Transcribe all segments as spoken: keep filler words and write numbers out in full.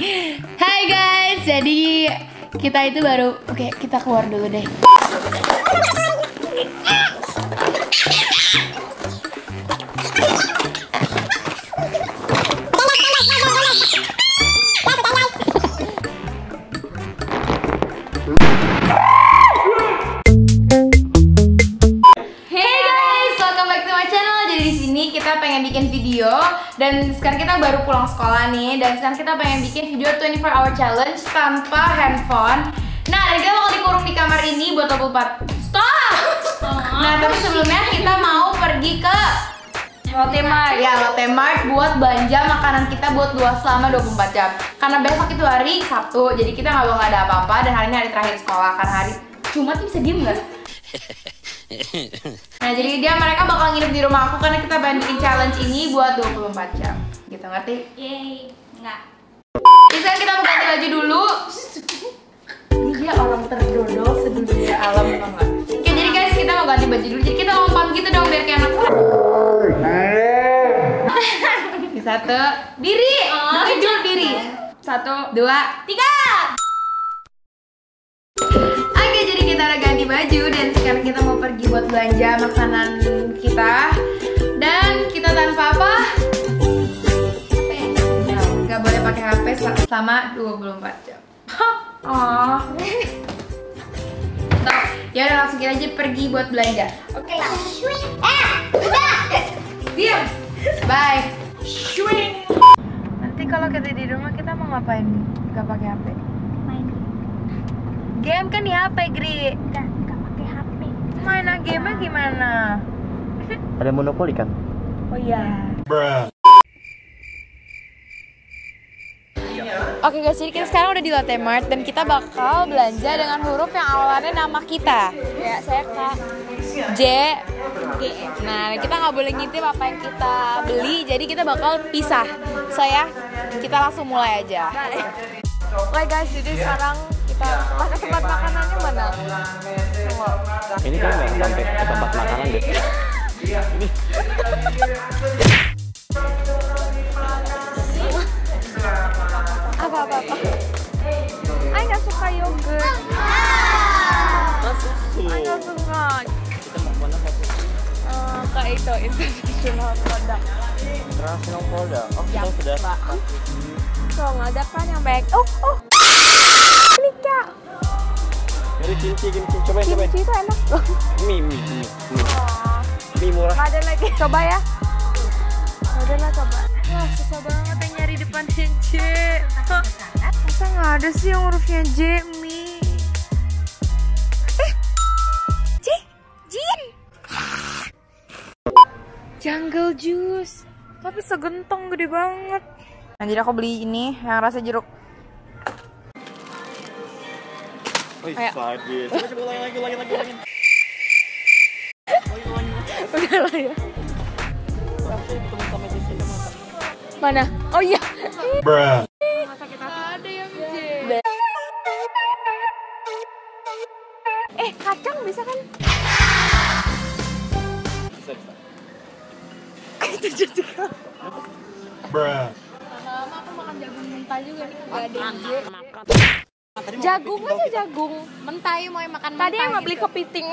Hai guys, jadi kita itu baru, oke kita keluar dulu deh. Kita pengen bikin video dan sekarang kita baru pulang sekolah nih, dan sekarang kita pengen bikin video twenty-four hour challenge tanpa handphone. Nah, dan kita bakal dikurung di kamar ini buat dua puluh empat. Stop! Nah, tapi sebelumnya kita mau pergi ke Lotte Mart. Ya, Lotte Mart buat belanja makanan kita buat dua selama dua puluh empat jam. Karena besok itu hari Sabtu, jadi kita nggak bakal ada apa-apa, dan hari ini hari terakhir sekolah. Karena hari Jumat bisa diem nggak? Nah, jadi dia mereka bakal nginep di rumah aku karena kita pengen bikin challenge ini buat dua puluh empat jam. Gitu, ngerti? Yeay, enggak. Jadi sekarang kita mau ganti baju dulu. Ini dia orang terdodol sedunia alam, tau nggak? Oke, jadi guys kita mau ganti baju dulu. Jadi kita lompat gitu dong biar kayak anak. Satu, diri. Diri dulu, diri. Satu, dua, tiga. Oke, jadi kita udah ganti baju dan sekarang kita mau pergi buat belanja makanan kita. Dan kita tanpa apa? H P. Ya, nggak boleh pakai H P selama dua puluh empat jam. Oh. Tuh, ya udah langsung kita aja pergi buat belanja. Oke lah. Eh, udah. Diam. Bye. Nanti kalau kita di rumah kita mau ngapain? Gak pakai H P. Game kan di H P, Gri. Enggak, enggak pakai H P. Main game-nya gimana? Ada monopoli kan? Oh iya. Oke guys, jadi kita sekarang udah di Lotte Mart dan kita bakal belanja dengan huruf yang awalannya nama kita. Ya, saya Kak J. G. Nah, kita nggak boleh ngintip apa yang kita beli, jadi kita bakal pisah. So ya, kita langsung mulai aja. Oke guys, jadi sekarang kita pakai tempat makanannya mana? Ini kan nggak sampai ke tempat makanan deh. Ini. Apa apa apa? Ay nggak suka yogurt. Susu. Ay nggak suka. Kita mau mana satu? Uh, ke itu international product. International product. Oh, kita sudah. So nggak ada kan yang baik. Oh oh. Ini Kak. Jadi kimchi, kimchi, cobain, cobain. Kimchi itu enak loh. Mie, mie, mie, mie. Oh. Mie murah. Nggak ada lagi. Coba ya. Nggak ada lah, coba. Wah, susah banget yang nyari depannya J. Masa nggak ada sih yang hurufnya J, mie? Eh, J, Jin. Jungle juice. Tapi segentong gede banget. Nah, jadi aku beli ini yang rasa jeruk. Wih, sadis. Coba coba ulangi lagi, ulangi lagi, ulangi. Udah lah ya. Sampai ketemu sama Jessica makan. Mana? Oh iya. Bruh. Ada yang J. Eh, kacang bisa kan? Bisa, bisa. Itu Jessica. Bruh. Lama aku makan jagung mentah juga nih, nggak ada yang J. Jagung aja jagung. Mentah yuk, mau yang makan mentah. Tadi yang mau beli gitu. kepiting.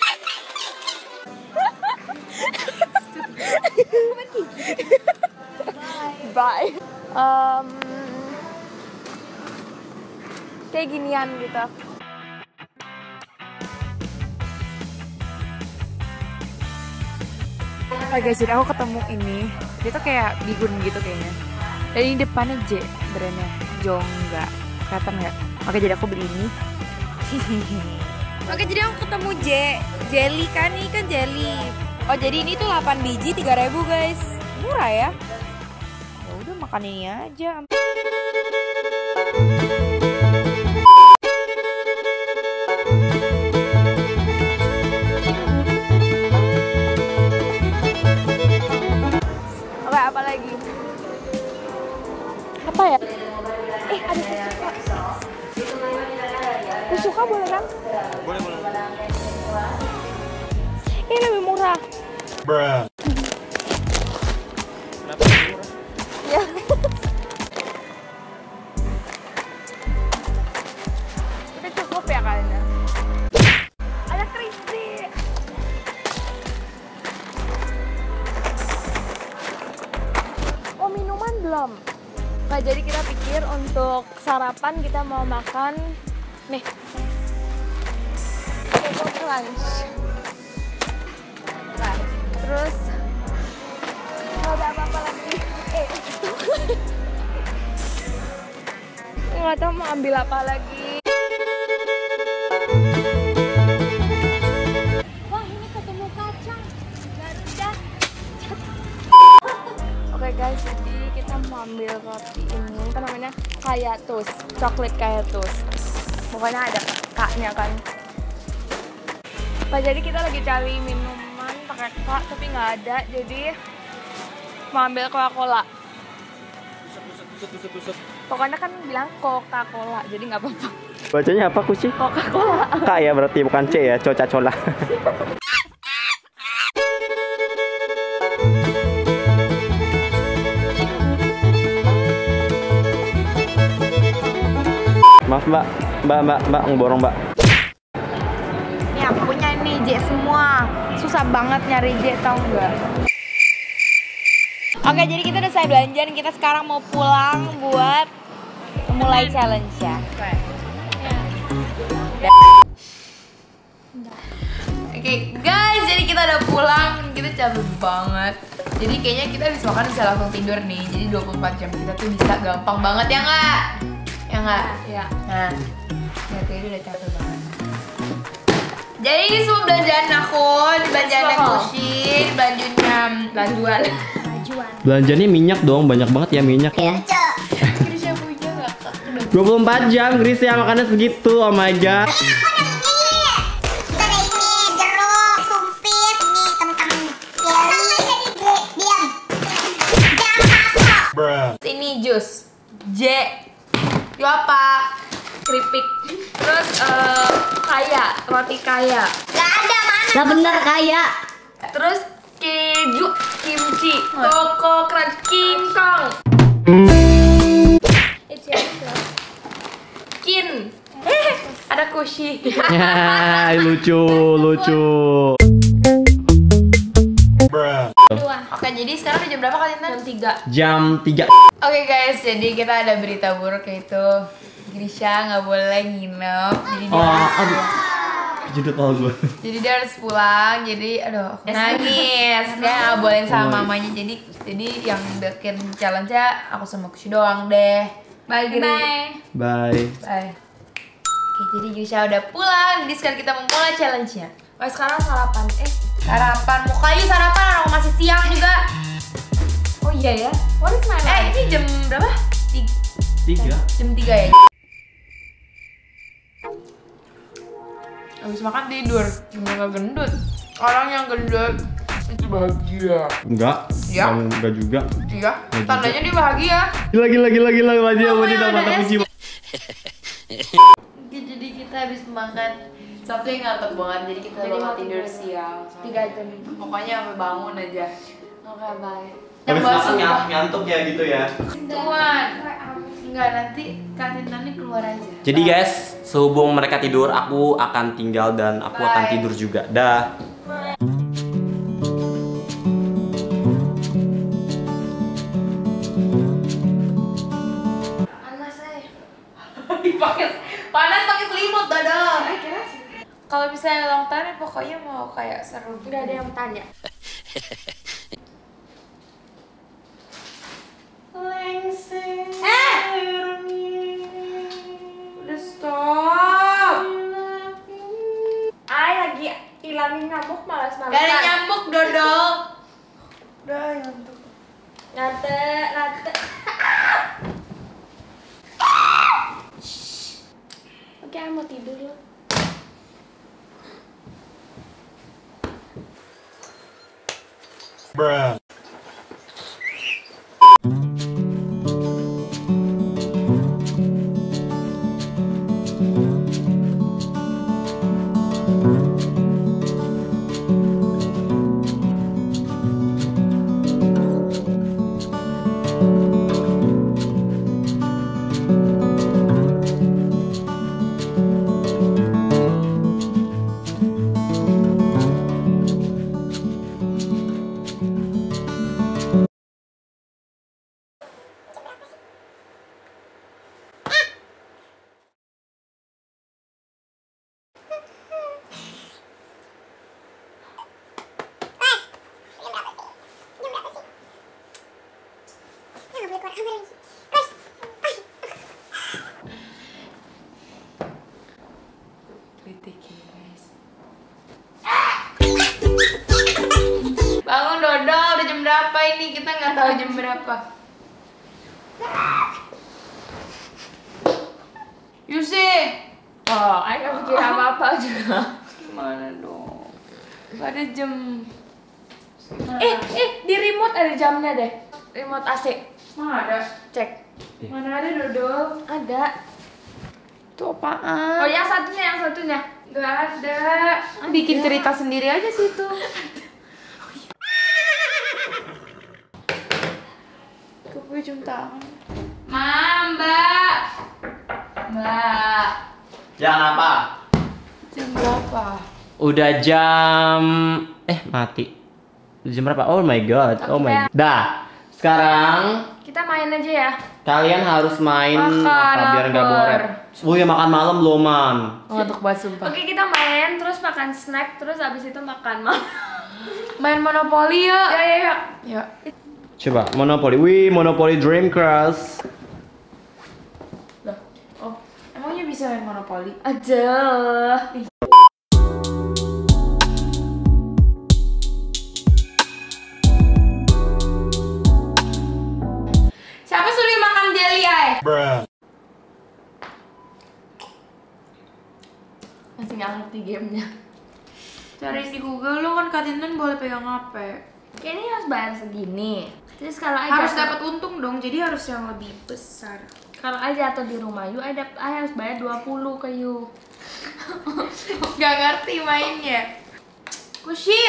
Bye. Um, kayak ginian gitu. Oke guys, jadi aku ketemu ini. Dia tuh kayak bigun gitu kayaknya. Dan ini depannya J, brandnya Jongga. Kelihatan nggak? Oke, jadi aku beli ini. Oke, jadi aku ketemu J, jelly kan, ini kan jelly. Oh, jadi ini tuh delapan biji tiga ribu guys. Murah ya. Ya udah makan ini aja. Oke, apa lagi? Apa ya? Eh, ada susuka. Susuka boleh kan? Boleh, boleh. Ini lebih murah. Bruh. Kenapa lebih murah? Ya. belum. Nah, jadi kita pikir untuk sarapan kita mau makan nih Coco Crunch. Nah, terus nggak ada apa-apa lagi. Eh, nggak tahu mau ambil apa lagi. Wah, ini ketemu kacang. Garuda. Oke guys, jadi kita mau ambil roti ini, apa namanya, kaya toast, coklat kaya toast. Pokoknya ada kaknya kan. Nah, jadi kita lagi cari minuman pakai kak, tapi nggak ada, jadi mau ambil Coca-Cola. Pokoknya kan bilang Coca-Cola, jadi nggak apa-apa. Bacanya apa Kuci? Coca-Cola. Kak ya berarti, bukan C ya, Coca-Cola. Maaf mbak, mbak, mbak, mbak, ngeborong mbak. Nih aku punya nih J semua. Susah banget nyari J, tau nggak? Oke, jadi kita udah selesai belanja dan kita sekarang mau pulang buat mulai challenge ya. Oke guys, jadi kita udah pulang dan kita capek banget. Jadi kayaknya kita habis makan bisa langsung tidur nih. Jadi dua puluh empat jam kita tuh bisa gampang banget ya nggak? Ya nggak? Ya. Nah, ya kayaknya udah capek banget. Jadi ini semua belanjaan aku, belanjaan Kushi, belanjanya belanjuan. Belanjanya minyak dong, banyak banget ya minyak. Iya. Krisya punya nggak? dua puluh empat jam Gris ya, makannya segitu, oh my god. Ini jus J. Yo apa? Keripik. Terus uh, kaya, roti kaya. Gak ada mana? Lah bener kaya. Terus keju, kimchi, Coco Crunch, King Kong. Kin. Eh, ada Kushi. Ya, lucu, lucu. Oke, jadi sekarang udah jam berapa kalian? Jam tiga. Jam tiga. Oke guys, jadi kita ada berita buruk yaitu Grisha nggak boleh nginep. Jadi dia Oh, aduh. Kejedut all gue. Jadi dia harus pulang. Jadi aduh, aku nangis. Dia nggak bolehin sama mamanya. Jadi jadi yang bikin challenge-nya aku sama Kushi doang deh. Bye Giri. Bye. Bye. Bye. Oke, jadi Grisha udah pulang. Jadi sekarang kita mau mulai challenge-nya. Oh, sekarang sarapan. Eh, Sarapan, muka yuk sarapan, aku masih siang juga. oh iya ya. What is my Eh, life? ini jam berapa? Tiga. Tiga. Jam tiga ya. Habis makan tidur, nggak gendut. Orang yang gendut itu bahagia. Enggak. Ya. Enggak juga. Iya, tandanya dia bahagia. Gila gila gila gila wajah Oh, wanita ya, mata ada kunci. Jadi kita habis makan Sabtu yang ngantuk banget, jadi kita Jadi bakal mau tidur tidur. siang. Tiga jam. Pokoknya sampai bangun aja. Oke, bye. Habis Yang makan sumpah. ngantuk ya gitu ya. Tuan. Enggak, nanti kantinannya keluar aja. Jadi guys, sehubung mereka tidur, aku akan tinggal dan aku akan Bye. tidur juga. Dah. Panas saya. Pakai panas pakai selimut dadang. Kalau misalnya ulang tahun ya pokoknya mau kayak seru. Nggak ada yang tanya. Lengseng. Eh. Udah stop. Ay lagi hilangin nyamuk malas-malasan. Gak ada nyamuk dodol. Udah ngantuk. Nate, nate. Oke, aku mau tidur loh. Bangun Dodol, udah jam berapa ini? Kita nggak tahu jam berapa. Yusi. Oh, aku nggak pikir apa-apa juga. Gimana dong? Gak ada jam. Eh, eh, di remote ada jamnya deh. Remote A C. Mana ada? Cek. Mana ada Dodol? Ada. Itu apaan? Oh, yang satunya, yang satunya. Gak ada. Bikin cerita sendiri aja situ. Gue jam tangan. Mam, Mbak. Mbak. Jam apa? Jam berapa? Udah jam eh mati. Udah jam berapa? Oh my god. Oh my god. Dah. Sekarang Kita main aja ya. kalian harus main Makan, apa biar nggak lapar. boret. Oh ya makan malam belum man. Ngantuk banget sumpah. Oke, kita main, terus makan snack, terus abis itu makan malam. Main Monopoly ya. Ya, ya, ya. Ya. Coba Monopoly. Wih, Monopoly Dream Crush. Oh, emangnya bisa main Monopoly? Aja. Siapa suruh makan jelly ay? Masih nggak ngerti gamenya. Cari di Google, lo kan Katinten boleh pegang H P. Kayaknya harus bayar segini. Terus kalau aja Harus dapat untung dong, jadi harus yang lebih besar. kalau aja atau di rumah you, ada I harus bayar dua puluh ke you. Gak ngerti mainnya. Kushi,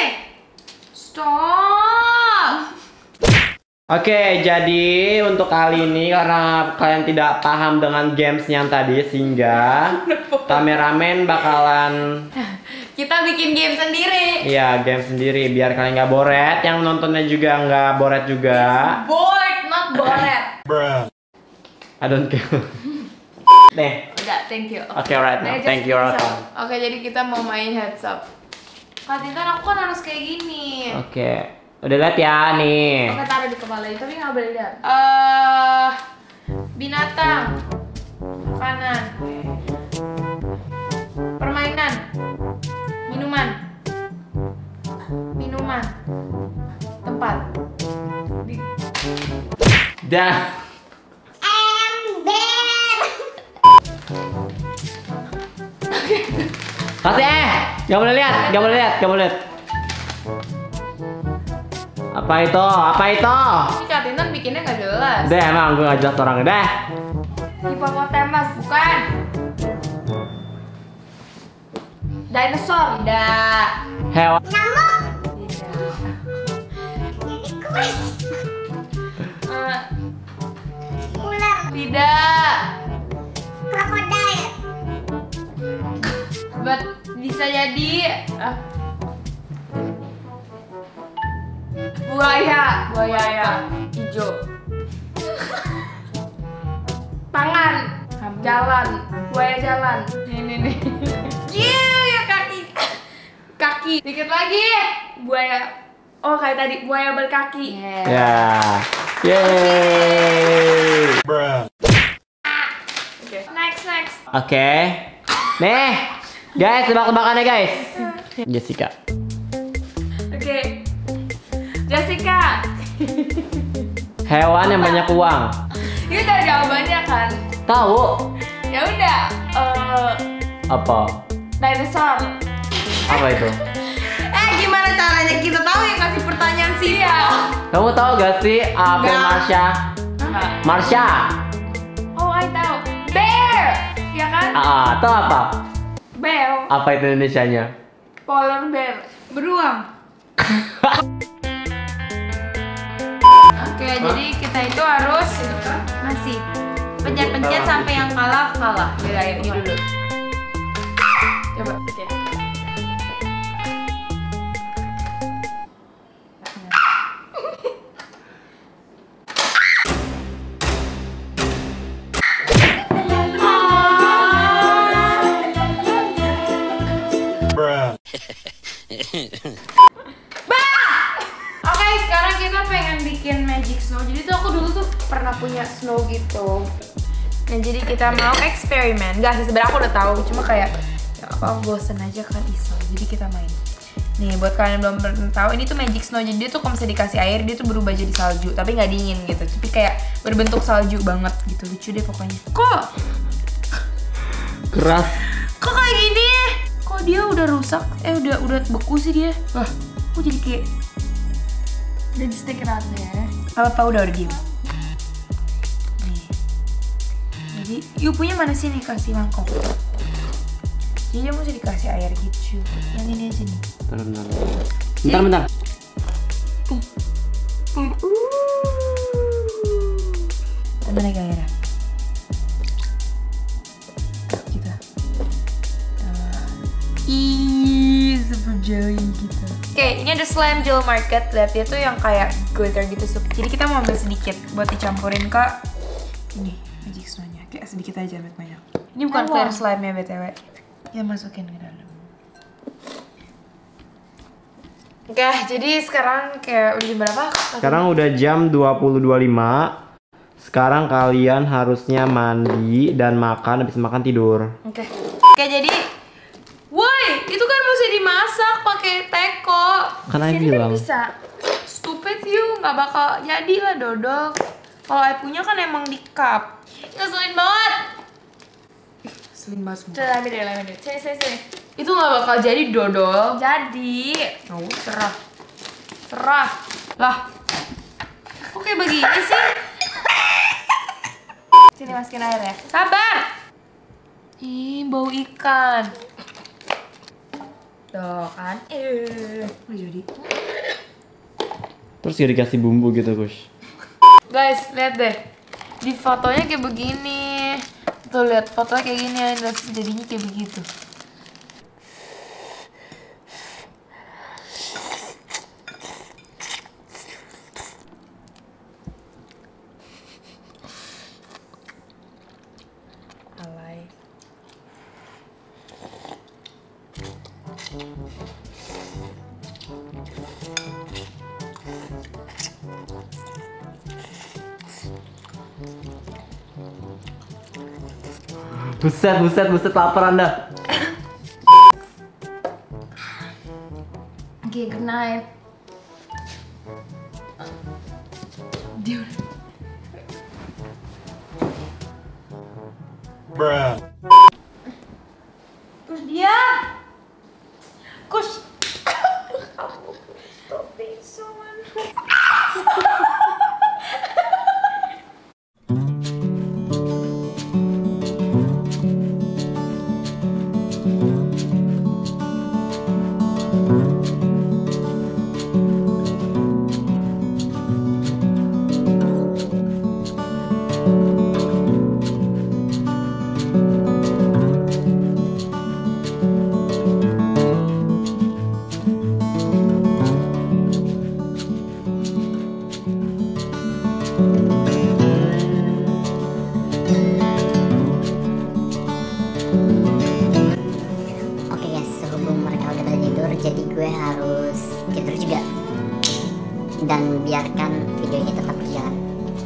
stop. Oke, jadi untuk kali ini karena kalian tidak paham dengan games yang tadi sehingga kameramen bakalan Kita bikin game sendiri. iya game sendiri biar kalian nggak boret, yang nontonnya juga nggak boret juga. Bored, not bored. I don't care. Nih, Udah, thank you. oke right now, Nah, just thank you bisa. welcome. Oke, jadi kita mau main heads up. Katinten, aku kan harus kayak gini. Oke, udah lihat ya nih. Oke, taruh di kepala itu, tapi nggak boleh lihat. Eh, binatang, makanan, permainan, minuman, minuman, tempat. Di- Dah. Kasih eh, nggak boleh lihat, nggak boleh lihat, nggak boleh lihat. Apa itu? Apa itu? Ini Katinten bikinnya nggak jelas. Udah emang gue nggak jelas orangnya. Dah. Hippopotamus, bukan? Dinosaur. Tidak. Hewan. Eh, Tidak. But bisa jadi ah, buaya. buaya hijau. Tangan. Jalan. Buaya jalan. Ini nih. Gila ya kaki. Kaki. Dikit lagi. Buaya. Oh, kayak tadi buaya berkaki. Ya. Yeay. Oke. Next, next. Oke. Nih, guys, tebak-tebakannya guys. Jessica. Oke. Jessica. Hewan yang banyak uang. Ini udah jawabannya kan? Tahu? Ya udah. Eh, Apa? dinosaur. Apa itu? Eh, gimana caranya kita tahu yang kasih pertanyaan sih ya? Kamu tahu gak sih apa Enggak. Marsha? Enggak. Marsha. Oh, I tahu. Bear. Ya kan? Ah, tahu apa? Bear. Apa itu Indonesianya? Polar bear. Beruang. Oke, jadi kita itu harus masih pencet-pencet sampai yang kalah kalah. Ya, ayo ini dulu. Coba. Oke. Oke, sekarang kita pengen bikin magic snow. Jadi tuh aku dulu tuh pernah punya snow gitu. Nah jadi kita mau eksperimen. Gak sih sebenarnya aku udah tahu, cuma kayak ya apa bosen aja kan iseng. Jadi kita main. Nih buat kalian yang belum pernah tahu, ini tuh magic snow. Jadi dia tuh kalau misalnya dikasih air dia tuh berubah jadi salju, tapi nggak dingin gitu. Tapi kayak berbentuk salju banget gitu. Lucu deh pokoknya. Kok Keras. Kok kayak gini? Kok dia udah rusak? Eh udah udah beku sih dia. Wah, kok jadi kayak Udah di stick out deh. apa-apa udah udah diem. Nih. Jadi, Yu punya mana sih nih kasih mangkok? Jadi dia mesti dikasih air gitu. Yang ini aja nih. Bentar, bentar. Bentar, bentar. Mana lagi airnya? Gitu. Uh, Ih, super jelly gitu. Oke, ini ada slime gel market. Lihat dia tuh yang kayak glitter gitu. Jadi kita mau ambil sedikit buat dicampurin ke ini magic snow-nya. Kayak sedikit aja, banyak. Ini bukan clear slime ya B T W. Kita masukin ke dalam. Oke, jadi sekarang kayak udah jam berapa? Sekarang udah jam dua puluh dua puluh lima. Sekarang kalian harusnya mandi dan makan, habis makan tidur. Oke. Oke, jadi woi, itu kan mesti dimasak pakai teko. Kan Ai Sini bilang. kan bisa. Stupid you, nggak bakal jadi lah dodol. Kalau Ai punya kan emang di cup. Ngeselin banget. Ih, ngeselin banget semua. Coba ambil deh, ambil deh. Sini, sini, sini. Itu nggak bakal jadi dodol. Jadi, Oh, serah. Serah. Lah. Oke begini sih. sini masukin air ya. Sabar. Ih, bau ikan. Tuh kan. Eh, nggak jadi. Terus gak dikasih bumbu gitu, Kush. Guys, lihat deh. Di fotonya kayak begini. Tuh lihat fotonya kayak gini, dan jadinya kayak begitu. Alay. Buset, buset, buset, lapar Anda. Oke, good night. Dia Bruh. Kus dia. Kus. Stop being so unfair. Oke guys, sehubung mereka udah pada tidur, jadi gue harus tidur juga. Dan biarkan videonya tetap berjalan.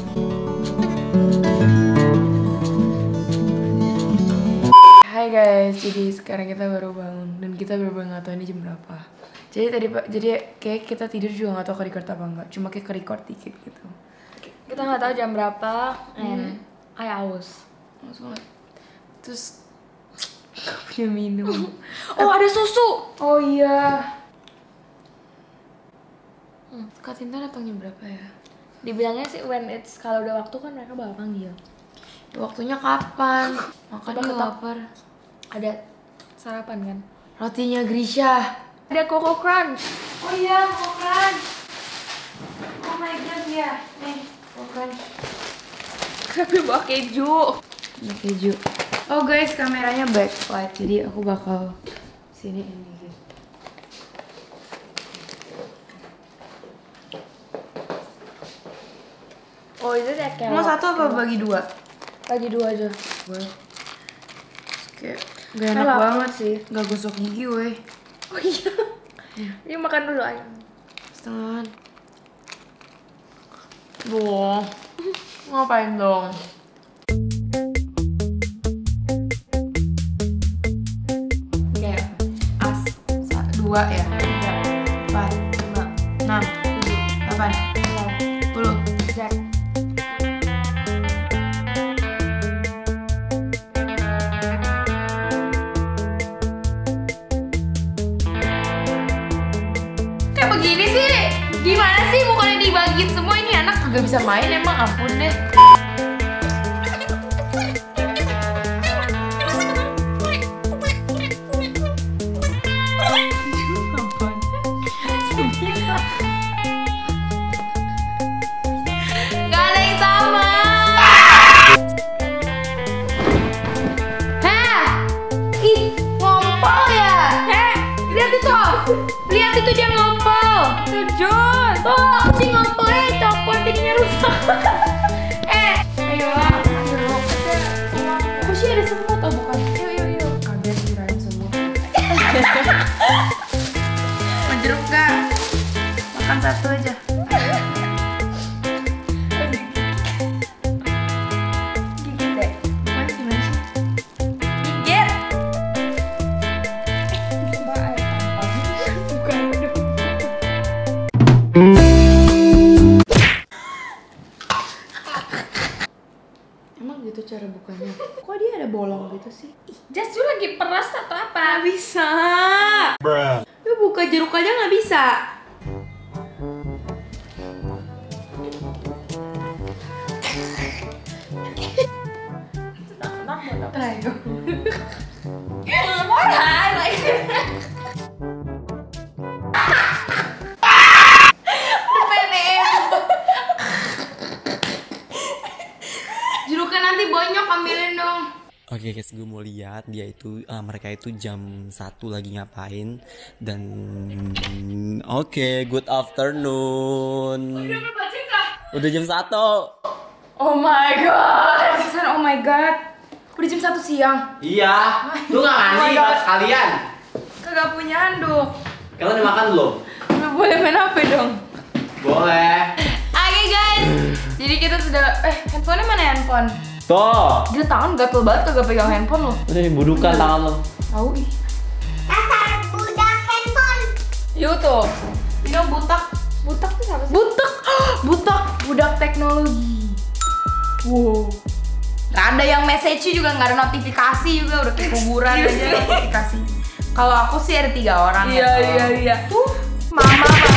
Hai guys, jadi sekarang kita baru bangun dan kita bener-bener nggak tahu ini jam berapa. Jadi tadi pak, jadi kayak kita tidur juga nggak tahu ke record apa enggak, cuma kayak ke record dikit gitu. Kita nggak tahu jam berapa, and I aus. Langsung liat. Terus aku punya minum. Oh, ada susu. Oh iya. Hmm, Kak Tinta datangnya berapa ya? Dibilangnya sih when it's kalau udah waktu kan mereka bakal panggil. Waktunya kapan? Makan Coba juga ketok. lapar. Ada sarapan kan? Rotinya Grisha. Ada Coco Crunch. Oh iya, Coco Crunch. Oh my god ya. Nih, Coco Crunch. Tapi bawa keju. Ini keju. Oh guys, kameranya backlight, jadi aku bakal sini ini gitu. Oh, itu kayak kayak Mau satu apa bagi dua? bagi dua aja. Gue kayak gak enak Lapar banget sih. Gak gosok gigi weh. Oh iya. Ini makan dulu ayam. Setengah. Duh, ngapain dong? Oke, as satu, dua ya, tiga, empat, lima, enam, tujuh, delapan, sembilan, sepuluh. Jack. Kayak begini sih, gimana sih bukannya dibagiin semua, ini anak kagak bisa main emang, ampun deh. Gak ada yang sama. Heh, ih ngompol ya. Heh, lihat itu, lihat itu dia ngompol. Tujuh. Tuh, aku sih ngompolnya coklat jadinya rusak. Eh, ayolah. Aku sih ada semut, oh bukan. Yuk, yuk, yuk. Kaget kirain semut. Mau jeruk gak? Makan satu aja. Gigit deh. Gimana, gimana sih? Gigit. Coba air tampang. Bukan dong. Emang gitu cara bukanya? Kok dia ada bolong gitu sih? Jas, lu lagi peras atau apa? Gak bisa. Lu buka jeruk aja gak bisa. Ayo. Jeruknya nanti bonyok, ambilin dong. Oke guys, gue mau lihat dia itu ah, mereka itu jam satu lagi ngapain dan oke, good afternoon. Udah jam satu. Oh my god. Pesan, oh my god. Udah jam satu siang. Iya, lu nggak Oh my mandi God. pas kalian. Kagak punya handuk. Kalian udah makan belum? Lu boleh main H P dong. Boleh. Oke guys. Jadi kita sudah eh handphonenya mana handphone? Tuh. Gila tangan gatel banget kagak pegang handphone lo. Ini budukan tangan lo. Tahu ih. Dasar budak handphone. Yuk tuh. Ini butak. Butak tuh siapa sih? Butak. Butak. Budak teknologi. Wow. Gak ada yang message juga, gak ada notifikasi juga, udah kayak kuburan aja notifikasi. Kalau aku sih ada tiga orang. Iya, ya. iya, iya. Tuh, mama,